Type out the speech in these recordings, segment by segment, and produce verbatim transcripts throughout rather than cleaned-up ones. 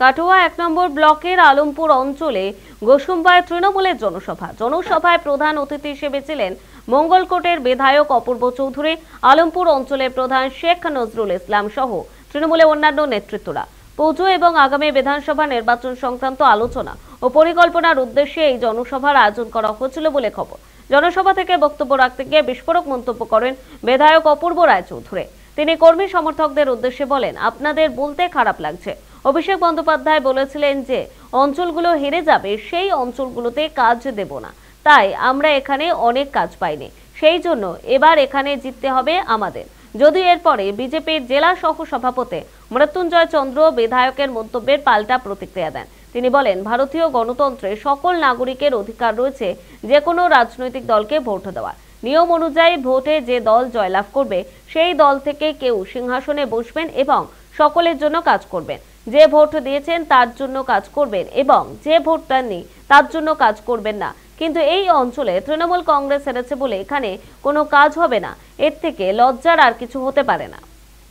কাটোয়া এক নম্বর ব্লকের আলমপুর অঞ্চলে গোসুম্বায় তৃণমূলের জনসভা জনসভায় প্রধান অতিথি হিসেবে ছিলেন মঙ্গলকোটের বিধায়ক অপূর্ব চৌধুরী, আলমপুর অঞ্চলের প্রধান শেখ নজরুল ইসলাম সহ তৃণমূলের অন্যান্য নেতৃত্বরা। পুজো এবং আগামী বিধানসভা নির্বাচন সংক্রান্ত আলোচনা ও পরিকল্পনার উদ্দেশ্যে এই জনসভার আয়োজন করা হয়েছিল বলে খবর। জনসভা থেকে বক্তব্য রাখতে গিয়ে বিস্ফোরক মন্তব্য করেন বিধায়ক অপূর্ব রায় চৌধুরী। তিনি কর্মী সমর্থকদের উদ্দেশ্যে বলেন, আপনাদের বলতে খারাপ লাগছে। অভিষেক বন্দ্যোপাধ্যায় বলেছিলেন যে অঞ্চলগুলো হেরে যাবে, সেই অঞ্চলগুলোতে কাজ দেব না, তাই আমরা এখানে অনেক কাজ পাইনি, সেই জন্য এবার এখানে জিততে হবে আমাদের। যদিও এরপরে বিজেপির জেলা সহ সভাপতি মৃত্যুঞ্জয় চন্দ্র বিধায়কের মন্তব্যের পাল্টা প্রতিক্রিয়া দেন। তিনি বলেন, ভারতীয় গণতন্ত্রে সকল নাগরিকের অধিকার রয়েছে যে কোনো রাজনৈতিক দলকে ভোট দেওয়ার। নিয়ম অনুযায়ী ভোটে যে দল জয়লাভ করবে সেই দল থেকে কেউ সিংহাসনে বসবেন এবং সকলের জন্য কাজ করবেন। যে ভোট দিয়েছেন তার জন্য কাজ করবেন এবং যে ভোট দেননি তার জন্য কাজ করবেন না। কিন্তু এই অঞ্চলে তৃণমূল কংগ্রেস হেরেছে বলে এখানে কোনো কাজ হবে না, এর থেকে লজ্জার আর কিছু হতে পারে না।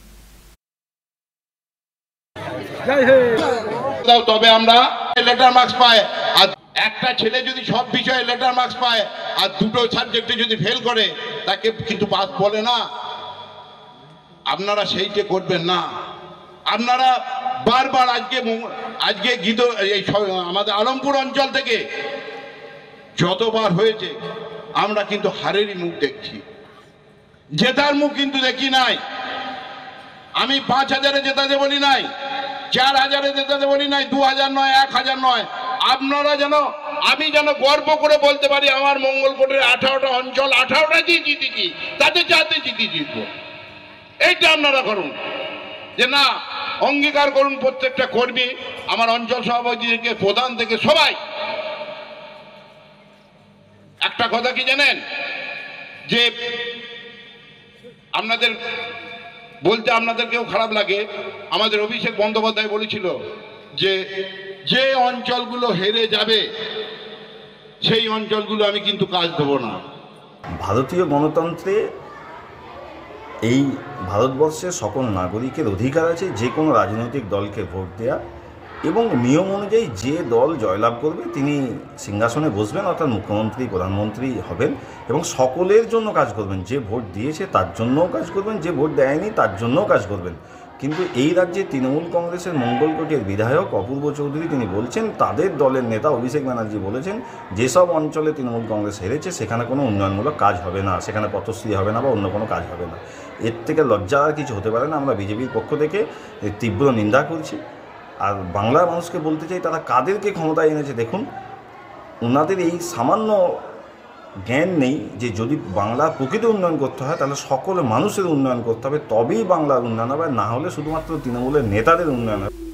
তবে আমরা লেটার মার্কস পাই, আর একটা ছেলে যদি সব বিষয়ে লেটার মার্কস পায় আর দুটো সাবজেক্টে যদি ফেল করে তাকে কিন্তু পাস বলে না। আপনারা সেইটা করবেন না। আপনারা বারবার আজকে আজকে গীত এই আমাদের আলমপুর অঞ্চল থেকে যতবার হয়েছে আমরা কিন্তু হারেরই মুখ দেখছি, জেতার মুখ কিন্তু দেখি নাই। আমি পাঁচ হাজারে জেতাতে বলি নাই, চার হাজারে জেতাতে বলি নাই, দু হাজার নয়, এক হাজার নয়। আপনারা যেন আমি যেন গর্ব করে বলতে পারি আমার মঙ্গলকোটের আঠারোটা অঞ্চল আঠারোটা দিয়ে জিতেছি, তাতে চারটে জিতে জিতবো। এইটা আপনারা করুন, যে না অঙ্গীকার করুন প্রত্যেকটা কর্মী, আমার অঞ্চল সভাপতি থেকে প্রধান থেকে সবাই। একটা কথা কি জানেন, যে আপনাদের বলতে আপনাদের কেউ খারাপ লাগে, আমাদের অভিষেক বন্দ্যোপাধ্যায় বলেছিল যে যে অঞ্চলগুলো হেরে যাবে সেই অঞ্চলগুলো আমি কিন্তু কাজ দেবো না। ভারতীয় গণতন্ত্রে এই ভারতবর্ষের সকল নাগরিকের অধিকার আছে যে কোনো রাজনৈতিক দলকে ভোট দেওয়া, এবং নিয়ম অনুযায়ী যে দল জয়লাভ করবে তিনি সিংহাসনে বসবেন, অর্থাৎ মুখ্যমন্ত্রী প্রধানমন্ত্রী হবেন এবং সকলের জন্য কাজ করবেন। যে ভোট দিয়েছে তার জন্যও কাজ করবেন, যে ভোট দেয়নি তার জন্যও কাজ করবেন। কিন্তু এই রাজ্যে তৃণমূল কংগ্রেসের মঙ্গলকোটের বিধায়ক অপূর্ব চৌধুরী তিনি বলছেন, তাদের দলের নেতা অভিষেক ব্যানার্জি বলেছেন যেসব অঞ্চলে তৃণমূল কংগ্রেস হেরেছে সেখানে কোনো উন্নয়নমূলক কাজ হবে না, সেখানে পথশ্রী হবে না বা অন্য কোনো কাজ হবে না। এর থেকে লজ্জা আর কিছু হতে পারে না। আমরা বিজেপির পক্ষ থেকে তীব্র নিন্দা করছি। আর বাংলার মানুষকে বলতে চাই, তারা কাদেরকে ক্ষমতায় এনেছে দেখুন। ওনাদের এই সামান্য জ্ঞান নেই যে যদি বাংলার প্রকৃত উন্নয়ন করতে হয় তাহলে সকল মানুষের উন্নয়ন করতে হবে, তবেই বাংলার উন্নয়ন হবে, না হলে শুধুমাত্র তৃণমূলের নেতাদের উন্নয়ন হবে।